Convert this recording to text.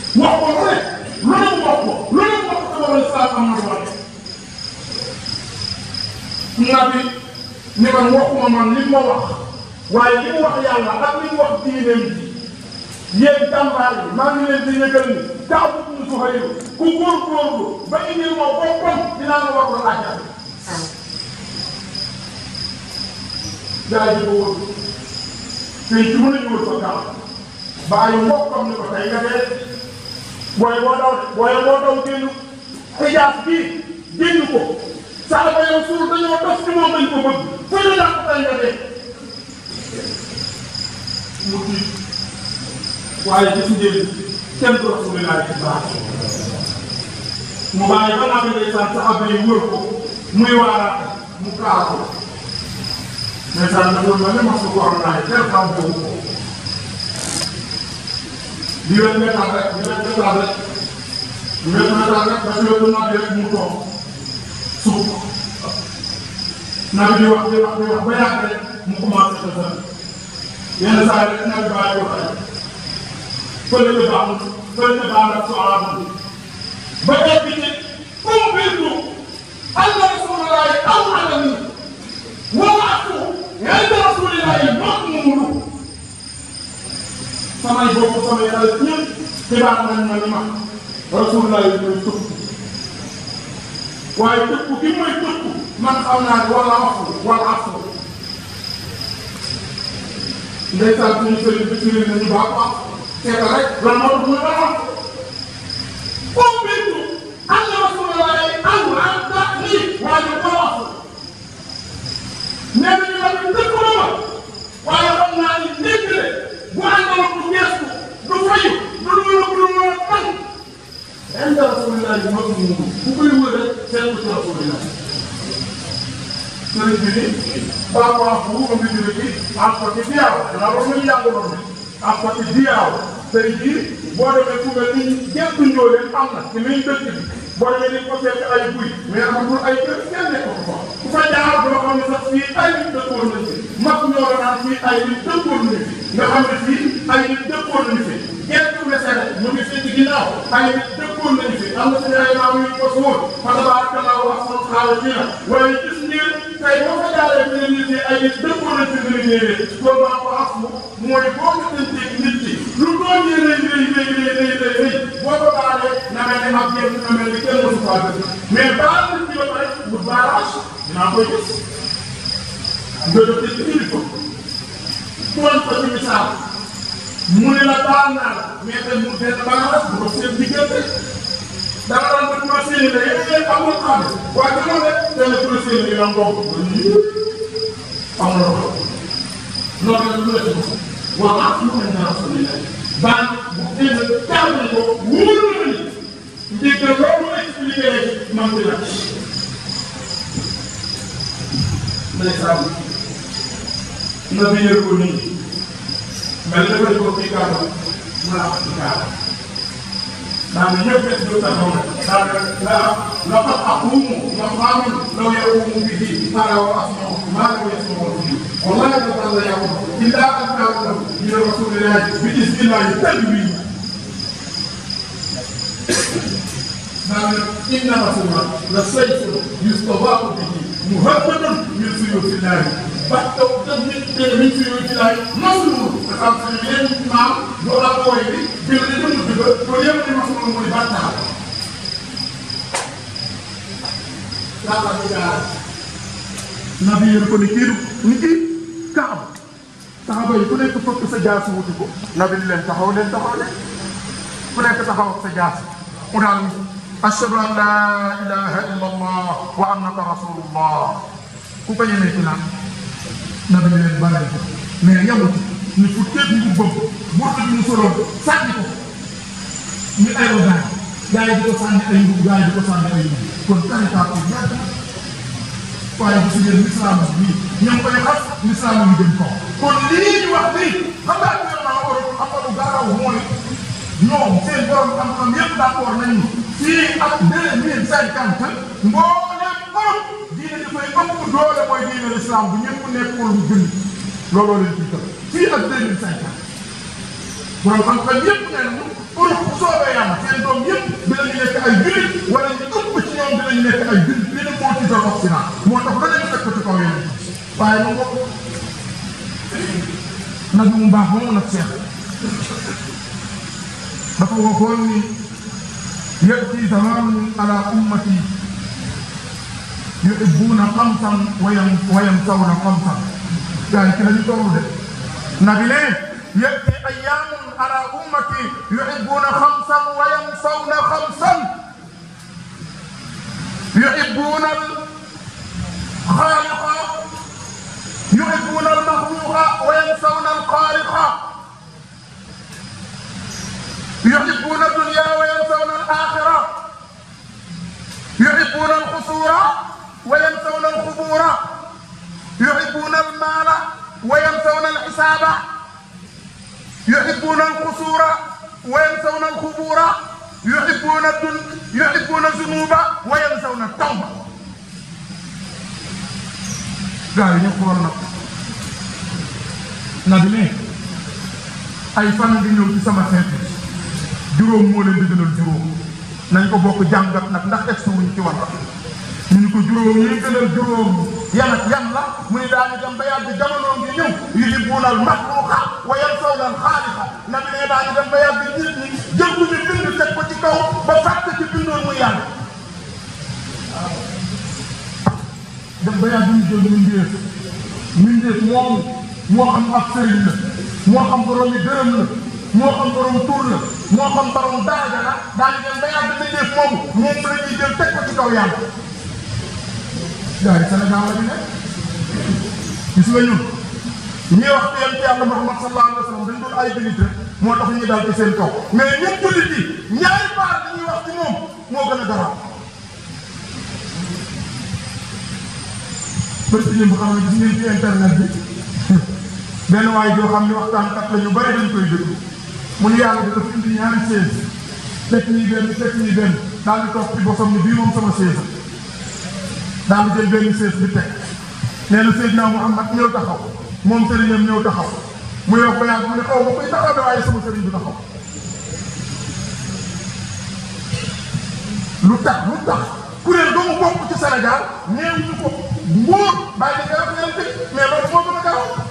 wax ko lu ne wax ko lu ne wax ko wala islam am na wala nabi ni man waxuma man li ma wax waaye li mu wax yàlla ak li mu wax diineem ji yéen jàmbaar yi maa ngi leen di yëgal ni Kaabu bnu Zuhayr ku góorgóorlu ba indil moo boppam dinaa la war a laajal gaa yi ko wóor tey ci mën a ñëwal ko gaaw bàyyi mbokkam ni ko tey nga dee booy boo daw génn xijaas bii génn ko saaba yow suur dañoo dof ci moom lañ ko bëgg fu ñu dàq tey nga dee mu tiit waaye gis ngeen kenn du Rasulullah ci baax mu bàyyi ba naa ngay sant saaba yi wër ko muy waaraate mu kaar ko mais ça ne veut pas dire que ko am naa kenn xam ko di leen métal rek ba si wetu nabi rek mu toog suuf nabi di wax ba yàgg rek mu commencé sa sën yenn saa yi rek nabi bàyyi ko xëy fële ca baax ak soxlaa ba egg ci umbirtu anna Rasulullah aw alani walaatu inda Rasulillah ma'muru samay bopp samay xale ñëpp xibaar nañ ma ni ma Rasulullah yi mooy tëkku waaye tëkku ki mooy tëkku man xam naa ne wala afu ndeysaan suñu sëriñ bi sëriñ nañu baax baax seeta rek lan moo tax muy baax umbirtu anna Rasulullah aw anta lii waaye wala afu nee nañu la ñu dëkk la ma waaye xam naa ni dégg le bu àndoon ak du gestu du fayu du mën a fan inda Rasulillah bi mag mu bu koy wër rek seen ko ci Rasulillah sëriñ bi ni baa ko wax bu ko mbir bi ak ko ci diyaaw danaa wax nañu yàgg loolu bi ak ko ci diyaaw sëriñ bi boo demee fu mel ni gëstu ñoo leen am na ci main dëkk bi boo demee ni ko fekk ay buy mais amul ay kër kenn nekk ko fa ku fa jaar boo xam ne sax fii ay nit dëkkoon nañ fi mag ñoo la naan fii ay nit dëkkoon nañ fi nga xam ne fii ay nit dëkkoon nañ fi gerte wesere mu ngi fi ci ginnaaw ay nit dëkkoon nañ fi am na suñu ay maam yu ko suul fa tabarakallah wax son xaala fii la waaye gis ngeen tey boo fa jaaree fi ne nit ñi ay nit dëkkoon nañ fi gën a ñëwee loolu maa ko af mooy boo gisanteeg nit ki lu doon yee rëy boo ko baalee na mel ni ab yéen na mel ni kenn mësu faa dëkk mais baal nit ki ba pare mu barrage dinaa koy gis nga def ci kilifa tooñ ko ci misaal mu ne la baal naa la mais tey mu benn barrage bu ko seen diggante dama daan def ma séeni la yéen amul xam waaye dama rek tey la pour séeni la ngomb amul la ko noonu la lu la ci wala lu ko na Rasulillah baan bu génn tàmbali ko wóor na ni njëkk loolu expliqué rek man di la ndeysaan na bi yër ko nii mais dafa ko ci kàddu mu la ci kàddu daa ne ñëpp rek du taxaw daa la fa aqumu maqaamun law yaqumu bihi ala wa asma'u ma lam yasma'u bihi wallahi la yaqum illa an ta'lamu min Rasulillah bi ismillahi tadbir daa ne inna Rasulullah la sayfun yustada'u bihi muhammadun min suyufillah ba taw def nit te min suyufillah maslul nga xam ne yenn maam du la koy bi bil di dund bi ba loolu yëpp di maslul muy bàttaal dafa ci gaar nabi yéen ko ni kii Kaab saxaaba yi ku nekk fokk sa jaasi wuti ko nabi ni leen taxaw leen ku nekk taxaw sa jaasi mu daal ashhadu an la ilaha illa allah wa annaka rasulullah ku ko ñemee ci naan nabi ni leen balal ko mais yamut ni fu tëdd bu bëgg moo tax ñu soloon sànni ko ñu ayoo gaay gaay di ko sànni ay mbub gaay di ko sànni ay mbub kon tarikaat ko ñaata waaye gis ngeen l'islam bi ñoom koy xas l'islam yi jëm kaw kon lii ñu wax nii xam nga actuellement Europe am na lu garaw mooy ñoom seen borom xam-xam yëpp d'accord nañu fii ak 2050 mbooleem Europe diine dafay ëpp doole mooy diine l'islam bu ñëpp nekkul lu gën looloo leen ci tëb fii ak 2050 borom xam-xam yëpp nee nañu pour bu soobee yàlla seen doom yëpp dinañu nekk ay jullit wala ñu ëpp ci ñoom dinañu nekk ay jullit li ne moo ci doon Occident moo tax ba dañu fekk ci kaw yeneen waaye moom bokk nag mu baax moomu nag seex dafa waxoon ni ya'ti zamanun ala ummati yuhibbuna xamsan wa yansawna xamsan gaa yi ci la ñu toll de nabi ne ya'ti ayyamun ala ummati yuhibbuna xamsan wa yansawna xamsan yuhibbuna al-xaaliqa yuhibbuna al-maxluuqa wa yansawna al-xaaliqa yuhibbuna ad-dunya wa yansawna al-aaxira yuhibbuna al-xusuura wa yansawna al-xubuura yuhibbuna al-maala wa yansawna al-xisaaba yuhibbuna al-qusuura wa yansawna al-xubuura yuhibbuna az-zunuuba wa yansawna at-tawba. gaa yi ñu xool nag bi ne ay fan di ñëw ci sama xeet juróom moo leen di gënal juróom nañ ko bokk jàngat nag ndax egsi wuñ ci wàll ñu ni ko juróom yi gënal juróom yan ak yan la mu ni daañu dem ba yàgg jamono ngi ñëw yuhibbuuna al-maxluuqa wa yansawna al-xaaliqa na bi ne daañu dem ba yàgg nit ñi jël lu ñu bind teg ko ci kaw ba fàtte ci bindoon muy yàlla dem ba yàgg ñu jël mindeef moomu moo xam ab sëriñ la moo xam borom yi dërëm la moo xam borom tur la moo xam borom daraja la daañu dem ba yàgg mindeef moomu moom la ñuy jël teg ko ci kaw yàlla. gaa yi Sénégal la ñu ne gis nga ñun ñi wax ci yonent yàlla Muhammad sallallahu alayhi wa sallam dañ doon ay jullit rek moo tax ñu daal ci seen kaw mais ñun jullit yi ñaari baar dañuy wax ci moom moo gën a garaaw. bëri na bu xam ne gis ngeen ci internet bi benn waay joo xam ne waxtaankat la ñu bëri dañ koy déglu mu ne yàlla dafa indi ñaari chaise teg nii benn daal di toog ci bosam ni bii moom sama chaise daal di jël benn chaise bi teg nee na Seydina Muhammad ñëw taxaw moom sëriñam ñëw taxaw mu yokk ba yàgg mu ne xaw ma koy taxaw de waaye sama sëriñ bi taxaw lu tax kuréel doomu bokk ci Sénégal néew ñu ko Mbuur bàyyi di nga wax mais loolu moo gën a gaaw